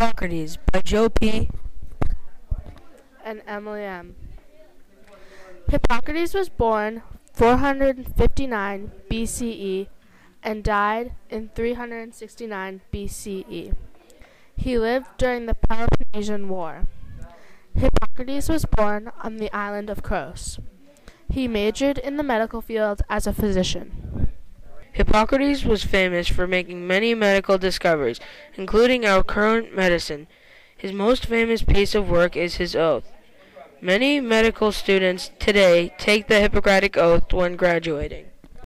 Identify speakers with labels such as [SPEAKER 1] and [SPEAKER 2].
[SPEAKER 1] Hippocrates by Joe P.
[SPEAKER 2] and Emily M. Hippocrates was born 459 BCE and died in 369 BCE. He lived during the Peloponnesian War. Hippocrates was born on the island of Kos. He majored in the medical field as a physician.
[SPEAKER 3] Hippocrates was famous for making many medical discoveries, including our current medicine. His most famous piece of work is his oath. Many medical students today take the Hippocratic Oath when graduating.